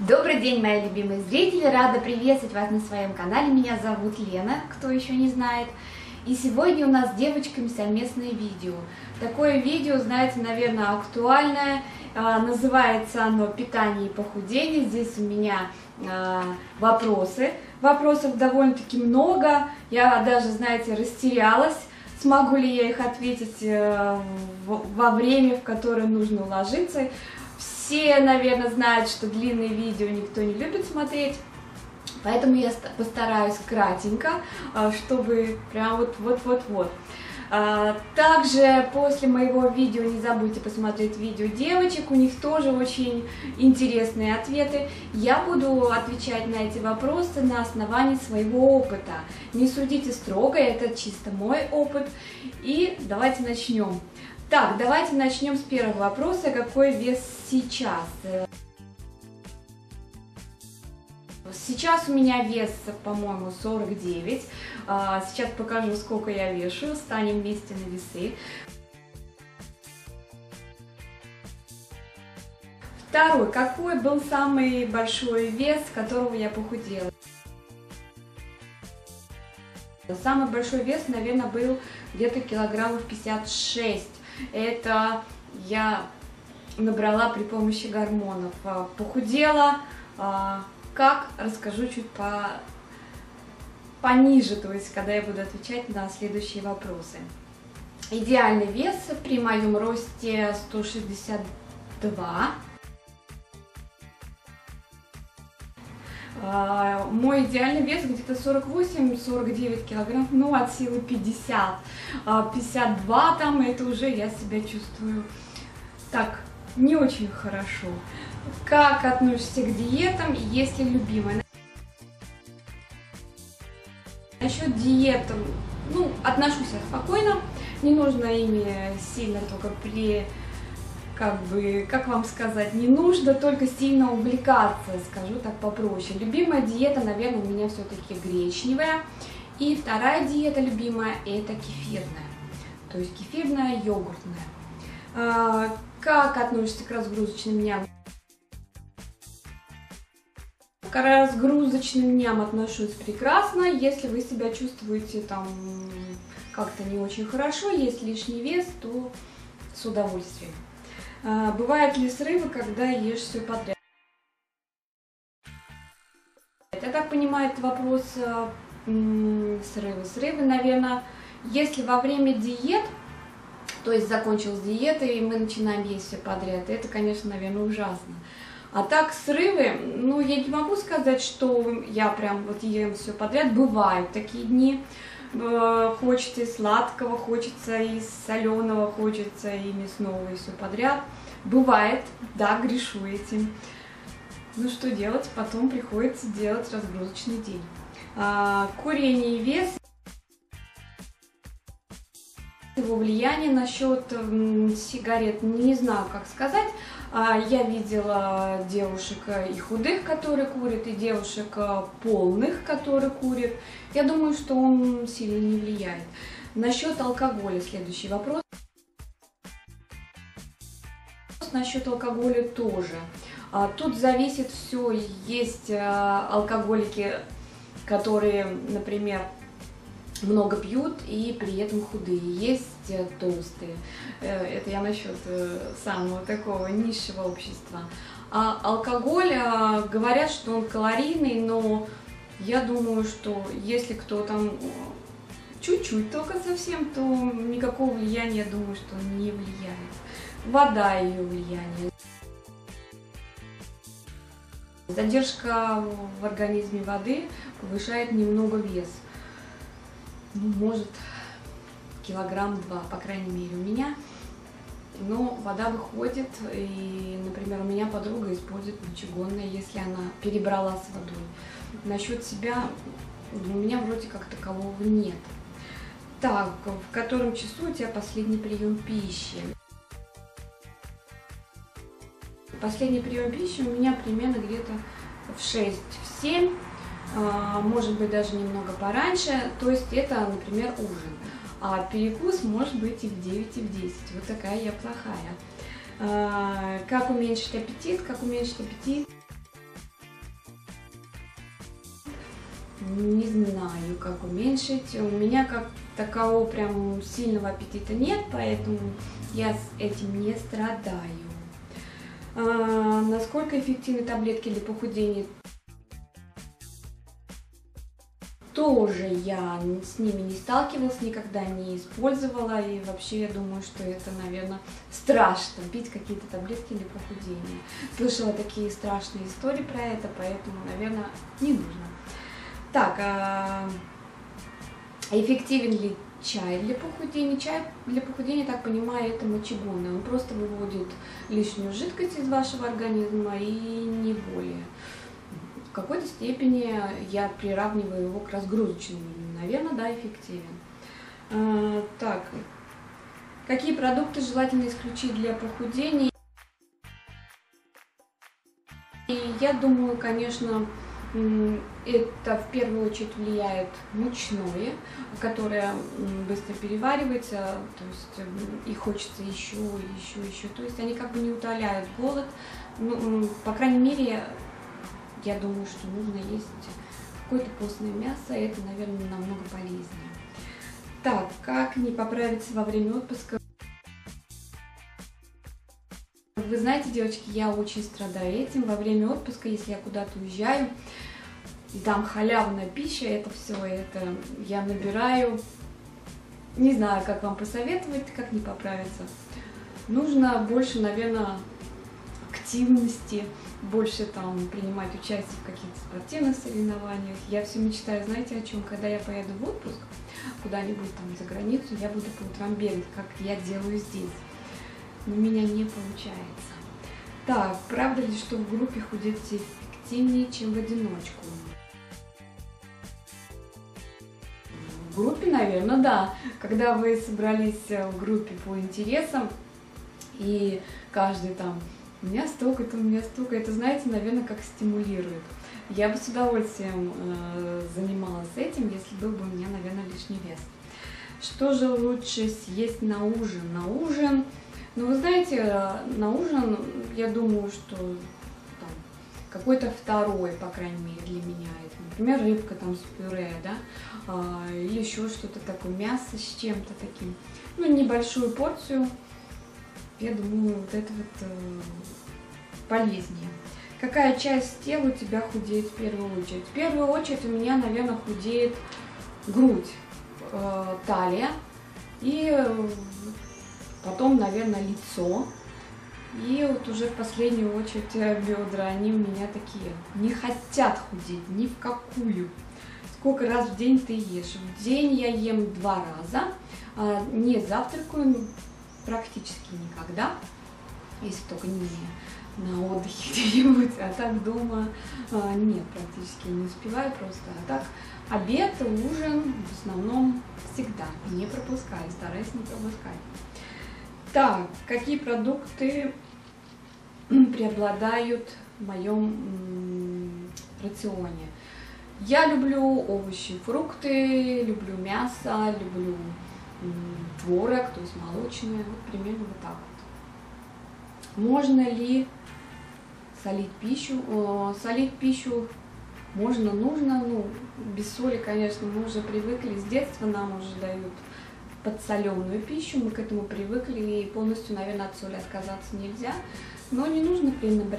Добрый день, мои любимые зрители! Рада приветствовать вас на своем канале. Меня зовут Лена, кто еще не знает. И сегодня у нас с девочками совместное видео. Такое видео, знаете, наверное, актуальное. Называется оно «Питание и похудение». Здесь у меня вопросы. Вопросов довольно-таки много. Я даже, знаете, растерялась. Смогу ли я их ответить во время, в которое нужно уложиться. Все, наверное, знают, что длинные видео никто не любит смотреть, поэтому я постараюсь кратенько, чтобы прям вот. Также после моего видео не забудьте посмотреть видео девочек, у них тоже очень интересные ответы. Я буду отвечать на эти вопросы на основании своего опыта. Не судите строго, это чисто мой опыт. И давайте начнем. Так, давайте начнем с первого вопроса. Какой вес сейчас? Сейчас у меня вес, по-моему, 49. Сейчас покажу, сколько я вешу. Встанем вместе на весы. Второй. Какой был самый большой вес, с которого я похудела? Самый большой вес, наверное, был где-то килограммов 56. Это я набрала при помощи гормонов. Похудела, как, расскажу чуть пониже, то есть когда я буду отвечать на следующие вопросы. Идеальный вес при моем росте 162. Мой идеальный вес где-то 48-49 килограмм, ну от силы 50, 52 там, это уже я себя чувствую так не очень хорошо. Как относишься к диетам, есть ли любимая? Насчет диет, ну, отношусь я спокойно, не нужно ими сильно только как вам сказать, не нужно только сильно увлекаться, скажу так попроще. Любимая диета, наверное, у меня все-таки гречневая. И вторая диета любимая – это кефирная, то есть кефирная, йогуртная. Как относишься к разгрузочным дням? К разгрузочным дням отношусь прекрасно. Если вы себя чувствуете там как-то не очень хорошо, есть лишний вес, то с удовольствием. Бывают ли срывы, когда ешь все подряд? Я так понимаю, это вопрос срывы. Срывы, наверное, если во время диет, то есть закончилась диета, и мы начинаем есть все подряд, это, конечно, наверное, ужасно. А так срывы, ну, я не могу сказать, что я прям вот ем все подряд. Бывают такие дни. Хочется и сладкого, хочется и соленого, хочется и мясного, и все подряд. Бывает, да, грешу этим. Ну что делать? Потом приходится делать разгрузочный день. Курение и вес. Его влияние насчет сигарет не знаю, как сказать. Я видела девушек и худых, которые курят, и девушек полных, которые курят. Я думаю, что он сильно не влияет. Насчет алкоголя следующий вопрос. Насчет алкоголя тоже. Тут зависит все. Есть алкоголики, которые, например, много пьют и при этом худые. Есть толстые. Это я насчет самого такого низшего общества. А алкоголь, говорят, что он калорийный, но я думаю, что если кто там чуть-чуть только совсем, то никакого влияния, я думаю, что он не влияет. Вода ее влияние. Задержка в организме воды повышает немного вес. Ну, может, килограмм-два, по крайней мере, у меня. Но вода выходит, и, например, у меня подруга использует мочегонное, если она перебрала с водой. Насчет себя у меня вроде как такового нет. Так, в котором часу у тебя последний прием пищи? Последний прием пищи у меня примерно где-то в 6, в 7. Может быть даже немного пораньше, то есть это, например, ужин. А перекус может быть и в 9, и в 10. Вот такая я плохая. Как уменьшить аппетит? Как уменьшить аппетит? Не знаю, как уменьшить. У меня как такового прям сильного аппетита нет, поэтому я с этим не страдаю. Насколько эффективны таблетки для похудения? Тоже я с ними не сталкивалась, никогда не использовала, и вообще я думаю, что это, наверное, страшно, пить какие-то таблетки для похудения. Слышала такие страшные истории про это, поэтому, наверное, не нужно. Так, эффективен ли чай для похудения? Чай для похудения, так понимаю, это мочегонный, он просто выводит лишнюю жидкость из вашего организма и не более. В какой-то степени я приравниваю его к разгрузочному. Наверное, да, эффективен. Так, какие продукты желательно исключить для похудения? И я думаю, конечно, это в первую очередь влияет мучное, которое быстро переваривается, то есть и хочется еще. То есть они как бы не утоляют голод. Ну, по крайней мере, я думаю, что нужно есть какое-то постное мясо, это, наверное, намного полезнее. Так, как не поправиться во время отпуска? Вы знаете, девочки, я очень страдаю этим. Во время отпуска, если я куда-то уезжаю, и там халявная пища, это все, это я набираю. Не знаю, как вам посоветовать, как не поправиться. Нужно больше, наверное, активности, больше там принимать участие в каких-то спортивных соревнованиях. Я все мечтаю, знаете, о чем? Когда я поеду в отпуск куда-нибудь там за границу, я буду по утрам бегать, как я делаю здесь. Но у меня не получается. Так, правда ли, что в группе худеть эффективнее, чем в одиночку? В группе, наверное, да. Когда вы собрались в группе по интересам, и каждый там у меня столько-то, это, знаете, наверное, как стимулирует. Я бы с удовольствием занималась этим, если был бы у меня, наверное, лишний вес. Что же лучше съесть на ужин? На ужин, ну, вы знаете, на ужин, я думаю, что какой-то второй, по крайней мере, для меня. Это, например, рыбка там с пюре, да, или еще что-то такое, мясо с чем-то таким. Ну, небольшую порцию. Я думаю, вот это вот полезнее. Какая часть тела у тебя худеет в первую очередь? В первую очередь у меня, наверное, худеет грудь, талия и потом, наверное, лицо. И вот уже в последнюю очередь бедра, они у меня такие, не хотят худеть ни в какую. Сколько раз в день ты ешь? В день я ем 2 раза, не завтракаю практически никогда, если только не на отдыхе где-нибудь, а так дома нет, практически не успеваю просто. А так обед, ужин в основном всегда не пропускаю, стараюсь не пропускать. Так, какие продукты преобладают в моем рационе? Я люблю овощи, фрукты, люблю мясо, люблю творог, то есть молочное, вот примерно вот так вот. Можно ли солить пищу? Солить пищу можно, нужно, ну, без соли, конечно, мы уже привыкли, с детства нам уже дают подсоленную пищу, мы к этому привыкли, и полностью, наверное, от соли отказаться нельзя, но не нужно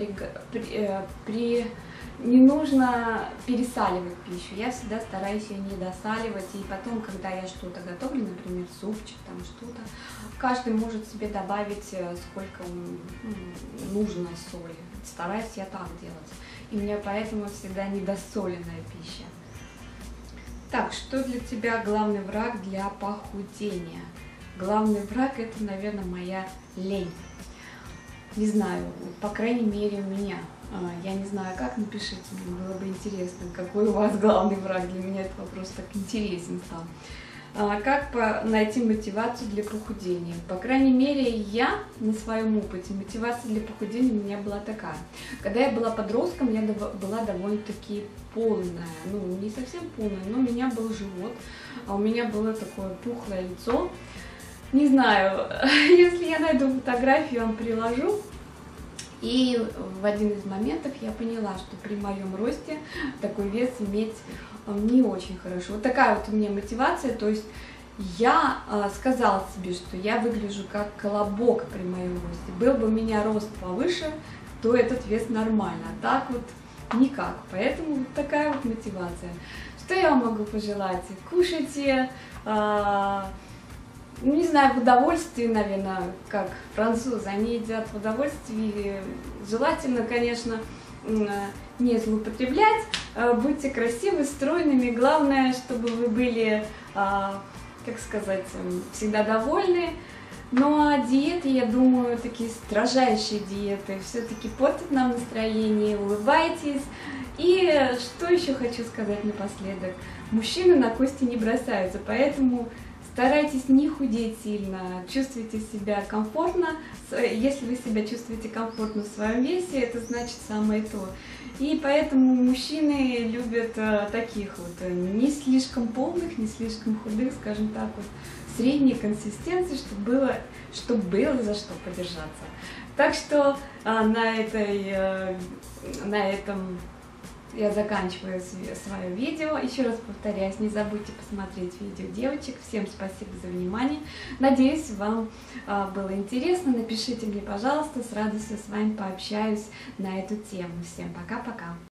не нужно пересаливать пищу. Я всегда стараюсь ее не досаливать, и потом, когда я что-то готовлю, например, супчик, там что-то, каждый может себе добавить, сколько нужно соли. Стараюсь я так делать. И у меня поэтому всегда недосоленная пища. Так, что для тебя главный враг для похудения? Главный враг — это, наверное, моя лень. Не знаю, по крайней мере, у меня. Я не знаю, как, напишите, мне было бы интересно, какой у вас главный враг. Для меня этот вопрос так интересен стал. Как найти мотивацию для похудения? По крайней мере, я на своем опыте, мотивация для похудения у меня была такая. Когда я была подростком, я была довольно-таки полная. Ну, не совсем полная, но у меня был живот, а у меня было такое пухлое лицо. Не знаю, если я найду фотографию, я вам приложу. И в один из моментов я поняла, что при моем росте такой вес иметь не очень хорошо. Вот такая вот у меня мотивация, то есть я сказала себе, что я выгляжу как колобок при моем росте. Был бы у меня рост повыше, то этот вес нормально, а так вот никак. Поэтому вот такая вот мотивация. Что я вам могу пожелать? Кушайте, не знаю, в удовольствии, наверное, как французы, они едят в удовольствии. Желательно, конечно, не злоупотреблять, будьте красивы, стройными. Главное, чтобы вы были, как сказать, всегда довольны. Ну а диеты, я думаю, такие строжайшие диеты все-таки портят нам настроение, улыбайтесь. И что еще хочу сказать напоследок. Мужчины на кости не бросаются, поэтому старайтесь не худеть сильно, чувствуйте себя комфортно. Если вы себя чувствуете комфортно в своем весе, это значит самое то. И поэтому мужчины любят таких вот не слишком полных, не слишком худых, скажем так, вот средней консистенции, чтобы было за что подержаться. Так что на этом я заканчиваю свое видео. Еще раз повторяюсь, не забудьте посмотреть видео девочек. Всем спасибо за внимание. Надеюсь, вам было интересно. Напишите мне, пожалуйста, с радостью с вами пообщаюсь на эту тему. Всем пока-пока.